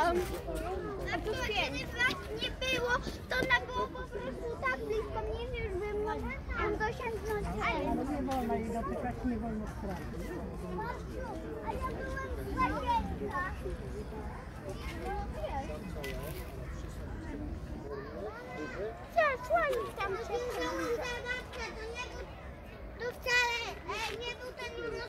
A tu nie było, to ona było po prostu tak blisko mnie, że już bym mógł dosięgnąć. Ale nie wolno jej dotykać, nie wolno stracić. A ja byłem z łazienka. Słońce tam się